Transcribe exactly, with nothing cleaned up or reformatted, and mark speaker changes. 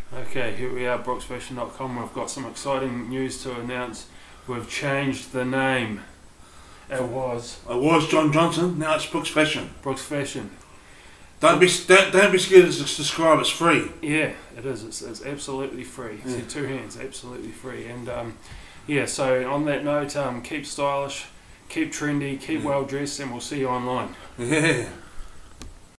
Speaker 1: Okay, here we are, brooksfashion dot com. We've got some exciting news to announce. We've changed the name. It was
Speaker 2: It was John Johnson, now it's Brooks Fashion.
Speaker 1: Brooks Fashion.
Speaker 2: Don't be don't, don't be scared to subscribe, it's free.
Speaker 1: Yeah, it is. It's, it's absolutely free.
Speaker 2: Yeah.
Speaker 1: See, two hands, absolutely free. And um, yeah, so on that note, um, keep stylish, keep trendy, keep
Speaker 2: Yeah.
Speaker 1: well dressed, and we'll see you online.
Speaker 2: Yeah.